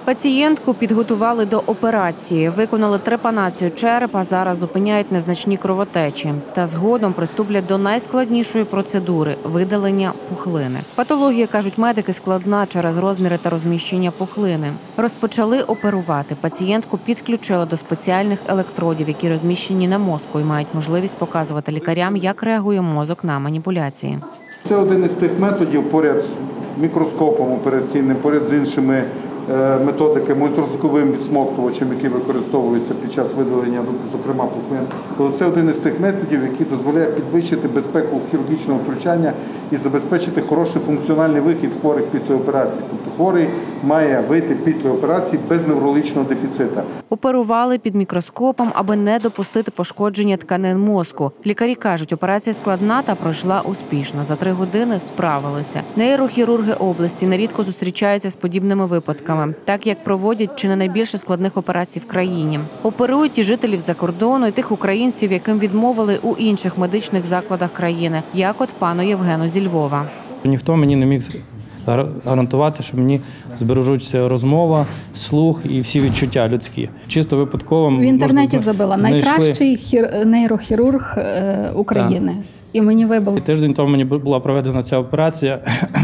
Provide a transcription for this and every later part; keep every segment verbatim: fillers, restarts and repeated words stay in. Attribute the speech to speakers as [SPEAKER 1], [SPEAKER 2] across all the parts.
[SPEAKER 1] Пацієнтку підготували до операції, виконали трепанацію черепа, зараз зупиняють незначні кровотечі. Та згодом приступлять до найскладнішої процедури – видалення пухлини. Патологія, кажуть медики, складна через розміри та розміщення пухлини. Розпочали оперувати. Пацієнтку підключили до спеціальних електродів, які розміщені на мозку і мають можливість показувати лікарям, як реагує мозок на маніпуляції.
[SPEAKER 2] Це один із тих методів поряд з мікроскопом операційним, поряд з іншими методиками, ультразвуковим відсмоктувачем, які використовуються під час видалення, зокрема пухлин. Це один із тих методів, який дозволяє підвищити безпеку хірургічного втручання і забезпечити хороший функціональний вихід хворих після операції. Тобто хворий має вийти після операції без неврологічного дефіциту.
[SPEAKER 1] Оперували під мікроскопом, аби не допустити пошкодження тканин мозку. Лікарі кажуть, операція складна та пройшла успішно. За три години справилися. Нейрохірурги області нерідко зустрічаються з подібними випадками, так як проводять чи не найбільше складних операцій в країні. Оперують і жителів за кордону, і тих українців, яким відмовили у інших медичних закладах країни, як от пану Євгену зі Львова.
[SPEAKER 3] Ніхто мені не міг гарантувати, що мені збережуться розмова, слух і всі відчуття людські. Чисто випадково
[SPEAKER 4] в інтернеті
[SPEAKER 3] можна,
[SPEAKER 4] забила
[SPEAKER 3] знайшли...
[SPEAKER 4] найкращий хір... нейрохірург України. Так. І мені вибило.
[SPEAKER 3] Тиждень тому мені була проведена ця операція.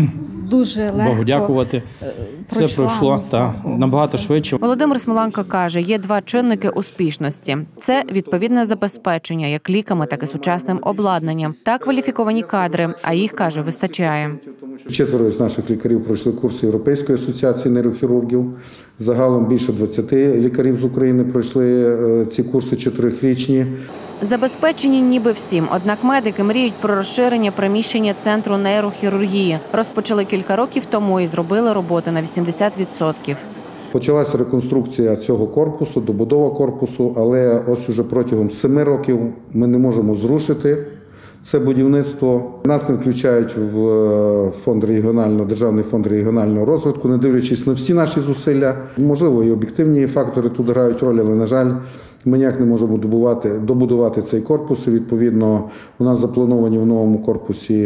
[SPEAKER 4] Дуже легко.
[SPEAKER 3] Богу дякувати. Все пройшло та, набагато швидше.
[SPEAKER 1] Володимир Смоланко каже, є два чинники успішності. Це відповідне забезпечення як ліками, так і сучасним обладнанням та кваліфіковані кадри, а їх, каже, вистачає.
[SPEAKER 2] Четверо з наших лікарів пройшли курси Європейської асоціації нейрохірургів. Загалом більше двадцяти лікарів з України пройшли ці курси чотирирічні.
[SPEAKER 1] Забезпечені ніби всім, однак медики мріють про розширення приміщення Центру нейрохірургії. Розпочали кілька років тому і зробили роботи на вісімдесят відсотків.
[SPEAKER 2] Почалася реконструкція цього корпусу, добудова корпусу, але ось уже протягом семи років ми не можемо зрушити це будівництво. Нас не включають в фонд регіонального, державний фонд регіонального розвитку, не дивлячись на всі наші зусилля. Можливо, і об'єктивні фактори тут грають роль, але, на жаль, ми ніяк не можемо добувати, добудувати цей корпус. І, відповідно, у нас заплановані в новому корпусі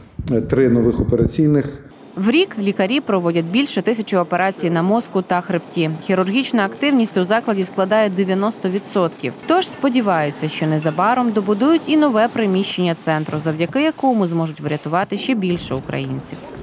[SPEAKER 2] три нових операційних.
[SPEAKER 1] В рік лікарі проводять більше тисячі операцій на мозку та хребті. Хірургічна активність у закладі складає дев'яносто відсотків. Тож сподіваються, що незабаром добудують і нове приміщення центру, завдяки якому зможуть врятувати ще більше українців.